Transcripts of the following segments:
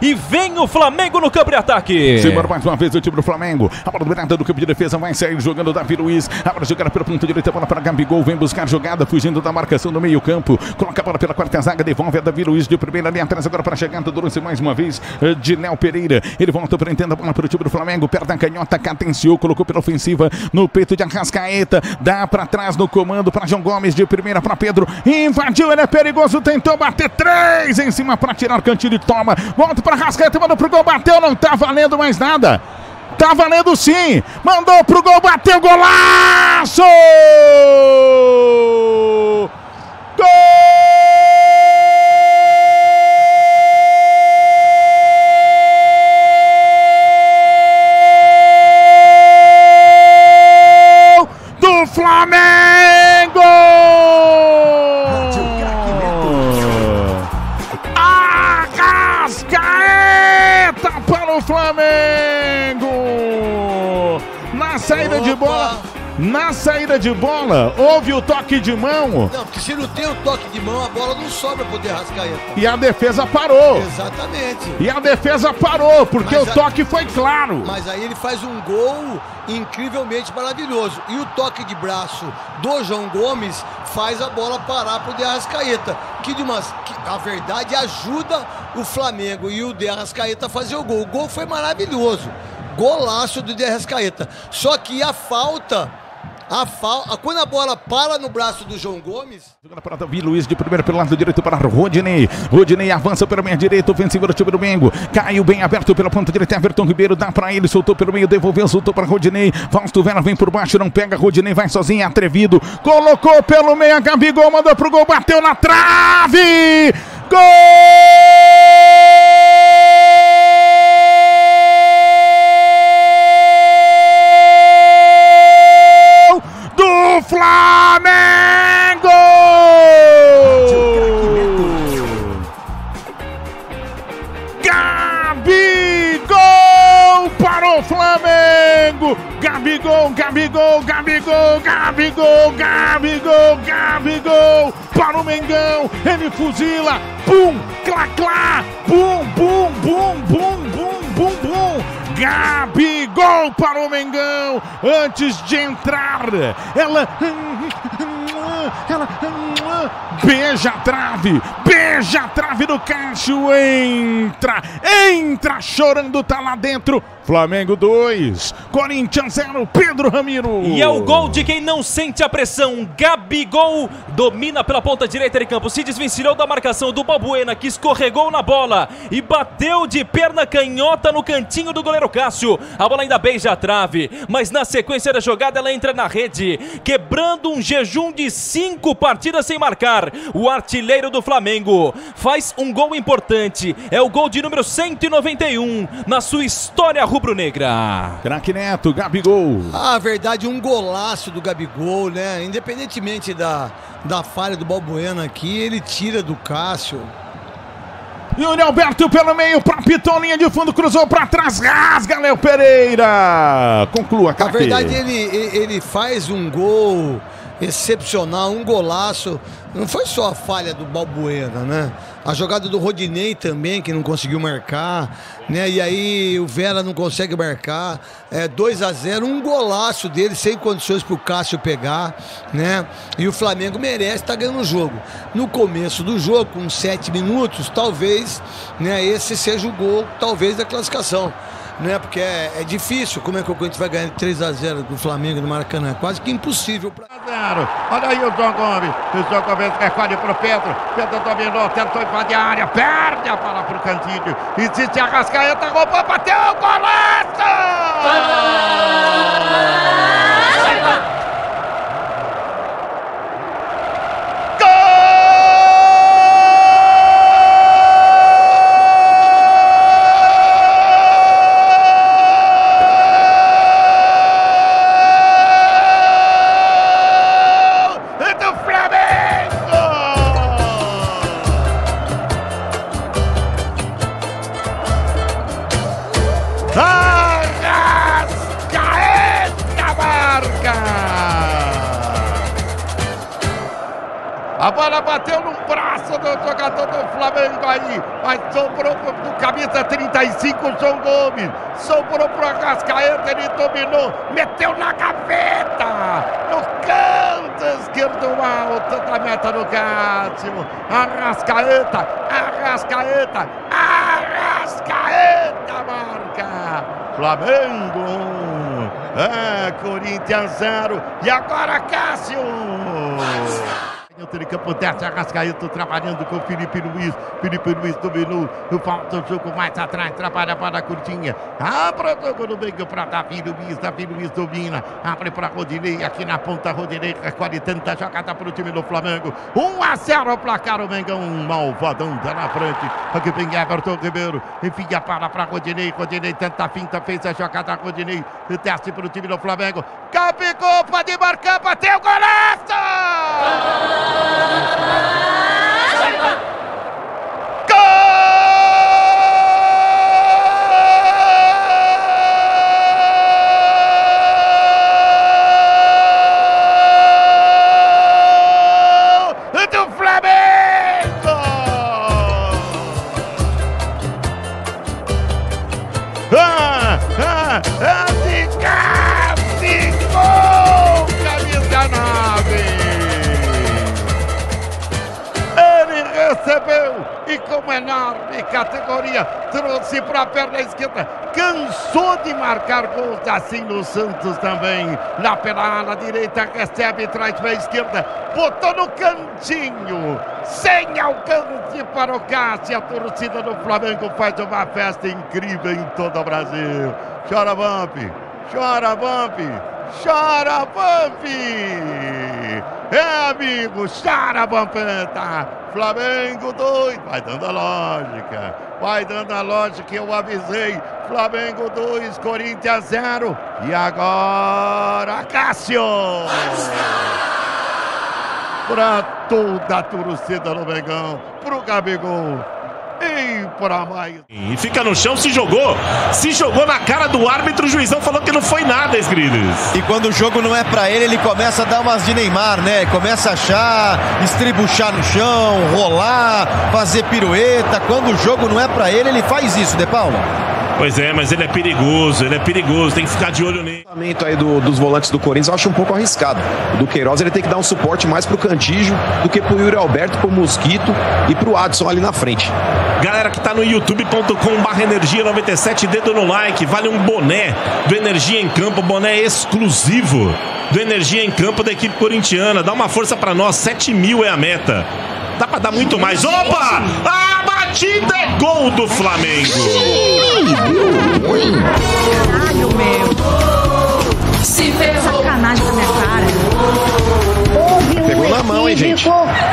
e vem o Flamengo no campo de ataque. Simbora mais uma vez o time do Flamengo. A bola dominada do campo de defesa vai sair jogando Davi Luiz. Abre a jogada pela ponta direita, bola para Gabigol. Vem buscar jogada, fugindo da marcação do meio campo. Coloca a bola pela quarta zaga, devolve a Davi Luiz de primeira linha atrás. Agora para a chegada do lance mais uma vez de Léo Pereira. Ele volta para entender a bola para o time do Flamengo. Perto da canhota, cadenciou, colocou pela ofensiva no peito de Arrascaeta. Dá para trás no comando para João Gomes de primeira para Pedro. Invadiu, ele é perigoso, tentou bater 3 em cima para tirar cantinho e toma. Volta para Arrascaeta, mandou pro gol, bateu, não tá valendo mais nada. Tá valendo sim, mandou pro gol, bateu, golaço! Gol do Flamengo! Arrascaeta para o Flamengo! Na saída de bola, houve o toque de mão. Não, porque se não tem o toque de mão, a bola não sobra pro Arrascaeta. E a defesa parou. Exatamente. E a defesa parou, porque o toque foi claro. Mas aí ele faz um gol incrivelmente maravilhoso. E o toque de braço do João Gomes faz a bola parar pro Arrascaeta. Que a verdade ajuda o Flamengo e o Arrascaeta a fazer o gol. O gol foi maravilhoso. Golaço do Arrascaeta. Só que quando a bola para no braço do João Gomes. Jogando para Davi Luiz de primeiro pelo lado direito para Rodinei. Rodinei avança pela meia direita, ofensiva do time do Mengo. Caiu bem aberto pela ponta direita. Everton Ribeiro dá para ele, soltou pelo meio, devolveu, soltou para Rodinei. Fausto Vera vem por baixo, não pega. Rodinei vai sozinho, atrevido. Colocou pelo meio, Gabigol mandou pro gol, bateu na trave. Gol! Flamengo! Gabigol para o Flamengo! Gabigol para o Mengão! Ele fuzila! Pum! Clá, clá! Bum, bum, bum, bum, bum, bum, bum! Gabigol para o Mengão, antes de entrar, ela beija a trave do Cássio, entra chorando, tá lá dentro. Flamengo 2, Corinthians 0, Pedro Ramiro. E é o gol de quem não sente a pressão. Gabigol domina pela ponta direita de campo, se desvencilhou da marcação do Balbuena, que escorregou na bola e bateu de perna canhota no cantinho do goleiro Cássio. A bola ainda beija a trave, mas na sequência da jogada ela entra na rede, quebrando um jejum de 5 partidas sem marcar. O artilheiro do Flamengo faz um gol importante, é o gol de número 191 na sua história rubro-negra. Craque Neto, Gabigol. A verdade, um golaço do Gabigol, né? Independentemente da falha do Balbuena aqui, ele tira do Cássio. Yuri Alberto pelo meio para Pitolinha de fundo, cruzou para trás, rasga Léo Pereira. Conclua, craque. A verdade, ele faz um gol excepcional, um golaço. Não foi só a falha do Balbuena, né? A jogada do Rodinei também, que não conseguiu marcar, né? E aí o Vera não consegue marcar. 2-0, um golaço dele, sem condições para o Cássio pegar, né? E o Flamengo merece estar ganhando o jogo. No começo do jogo, com 7 minutos, talvez, né, esse seja o gol, talvez, da classificação. Né, porque é difícil. Como é que o Corinthians vai ganhar 3-0 do Flamengo no Maracanã? É quase que impossível. Olha aí o João Gomes. O João Gomes recolhe para o Pedro. Pedro dominou, tentou invadir a área, perde a bola para o cantinho. Existe a Arrascaeta, roubou, bateu, golaço! A bola bateu no braço do jogador do Flamengo aí. Mas sobrou pro camisa 35, João Gomes. Sobrou pro Arrascaeta, ele dominou. Meteu na gaveta. No canto esquerdo alto da meta do Cássio. Arrascaeta, Arrascaeta, Arrascaeta marca. Flamengo 1, Corinthians 0. E agora Cássio. Ele campo desce, Arrascaeta trabalhando com o Felipe Luiz. Felipe Luiz dominou. Falta o jogo mais atrás. Trabalha para a Curtinha. Abre o jogo no meio para Davi Luiz. Davi Luiz domina. Abre para Rodinei. Aqui na ponta, Rodinei recolhe tanta jogada para o time do Flamengo. 1-0 o placar. O Mengão malvadão tá na frente. Aqui vem Everton Ribeiro. Enfia para Rodinei. Rodinei tenta a finta. Fez a jogada. Rodinei desce para o time do Flamengo. Gabigol pode marcar. Bateu o golaço! Do Flamengo! De Gabigol, camisa 9. Ele recebeu e com enorme categoria trouxe para a perna esquerda. Cansou de marcar gols assim no Santos também. Lá pela ala direita, recebe, traz para a esquerda. Botou no cantinho. Sem alcance para o Cássio. A torcida do Flamengo faz uma festa incrível em todo o Brasil. Chora, Vamp. Chora, Vamp. Chora, Vamp. É, amigo, chora, Vampeta. Flamengo 2, vai dando a lógica. Vai dando a lógica, eu avisei. Flamengo 2, Corinthians 0. E agora, Cássio. Para toda a torcida do Mengão, pro Gabigol. E para mais. E fica no chão, se jogou na cara do árbitro, o juizão falou que não foi nada, Esgrides. E quando o jogo não é pra ele, ele começa a dar umas de Neymar, né? Começa a achar, estribuchar no chão, rolar, fazer pirueta. Quando o jogo não é pra ele, ele faz isso, De Paula. Pois é, mas ele é perigoso, tem que ficar de olho nele. O lançamento aí dos volantes do Corinthians eu acho um pouco arriscado. O do Queiroz ele tem que dar um suporte mais pro Cantígio do que pro Yuri Alberto, pro Mosquito e pro Adson ali na frente. Galera que tá no youtube.com/energia97, dedo no like, vale um boné do Energia em Campo, boné exclusivo do Energia em Campo da equipe corintiana. Dá uma força pra nós, 7 mil é a meta. Dá pra dar muito mais. Opa! A batida é gol do Flamengo! Caralho, meu! Se ferrou! Sacanagem na minha cara! Pegou na mão, hein, gente?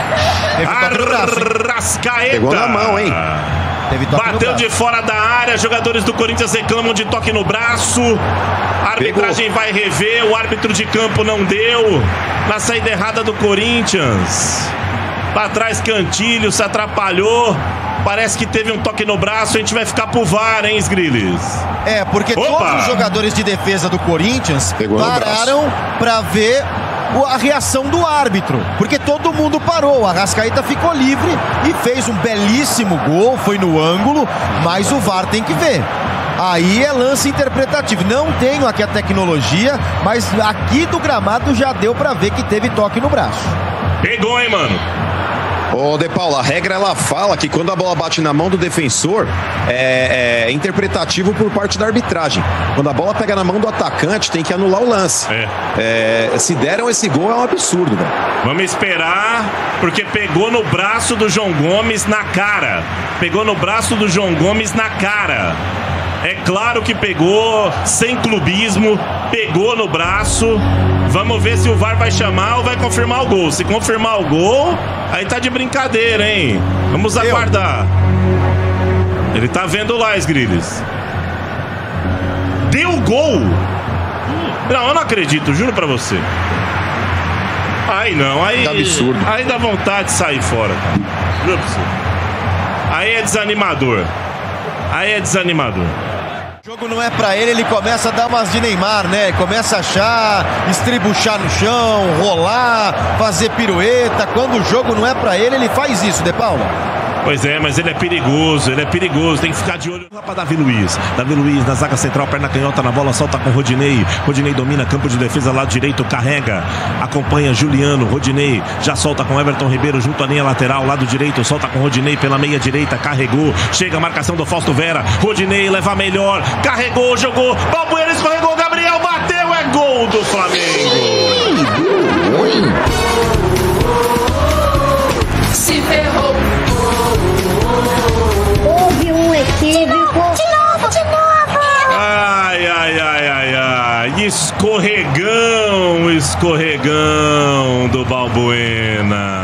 Arrascaeta! Pegou na mão, hein? Bateu de fora da área, jogadores do Corinthians reclamam de toque no braço. A arbitragem vai rever, o árbitro de campo não deu. Na saída errada do Corinthians. Lá atrás Cantilho se atrapalhou. Parece que teve um toque no braço. A gente vai ficar pro VAR, hein, Sgrilis? É, porque todos os jogadores de defesa do Corinthians pararam pra ver a reação do árbitro, porque todo mundo parou. O Arrascaeta ficou livre e fez um belíssimo gol, foi no ângulo, mas o VAR tem que ver. Aí é lance interpretativo. Não tenho aqui a tecnologia, mas aqui do gramado já deu pra ver que teve toque no braço. Pegou, hein, mano? Ô, De Paula, a regra ela fala que quando a bola bate na mão do defensor é interpretativo por parte da arbitragem. Quando a bola pega na mão do atacante, tem que anular o lance. Se deram esse gol, é um absurdo, velho. Vamos esperar, porque pegou no braço do João Gomes na cara. Pegou no braço do João Gomes na cara. É claro que pegou, sem clubismo, pegou no braço. Vamos ver se o VAR vai chamar ou vai confirmar o gol. Se confirmar o gol, aí tá de brincadeira, hein? Vamos aguardar. Ele tá vendo lá, Sgrilis. Deu gol! Não, eu não acredito, juro pra você. Aí não, aí... Que absurdo. Aí dá vontade de sair fora, cara. Juro pra você. Aí é desanimador. O jogo não é pra ele, ele começa a dar umas de Neymar, né? Começa a achar, estribuchar no chão, rolar, fazer pirueta. Quando o jogo não é pra ele, ele faz isso, De Paula. Pois é, mas ele é perigoso, tem que ficar de olho para Davi Luiz na zaga central, perna canhota na bola, solta com Rodinei domina, campo de defesa, lado direito, carrega, acompanha Juliano, Rodinei já solta com Everton Ribeiro junto à linha lateral, lado direito, solta com Rodinei pela meia direita, carregou, chega a marcação do Fausto Vera, Rodinei leva melhor, carregou, jogou, Balbuena escorregou, Gabriel bateu, é gol do Flamengo. Se ferrou. Houve um equívoco. De novo. Ai, escorregão do Balbuena.